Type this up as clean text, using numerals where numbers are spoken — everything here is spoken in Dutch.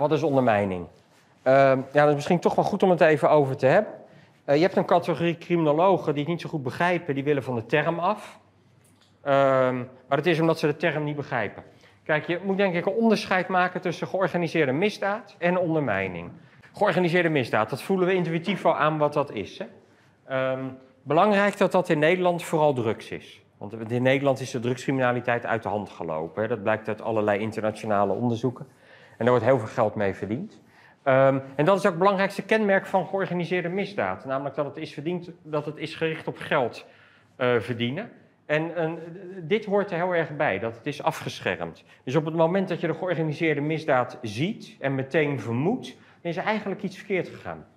Wat is ondermijning? Ja, dat is misschien toch wel goed om het even over te hebben. Je hebt een categorie criminologen die het niet zo goed begrijpen, die willen van de term af. Maar het is omdat ze de term niet begrijpen. Kijk, je moet denk ik een onderscheid maken tussen georganiseerde misdaad en ondermijning. Georganiseerde misdaad, dat voelen we intuïtief wel aan wat dat is. Hè? Belangrijk dat in Nederland vooral drugs is. Want in Nederland is de drugscriminaliteit uit de hand gelopen. Hè? Dat blijkt uit allerlei internationale onderzoeken. En daar wordt heel veel geld mee verdiend. En dat is ook het belangrijkste kenmerk van georganiseerde misdaad. Namelijk dat het is gericht op geld verdienen. En dit hoort er heel erg bij, dat het is afgeschermd. Dus op het moment dat je de georganiseerde misdaad ziet en meteen vermoedt, dan is er eigenlijk iets verkeerd gegaan.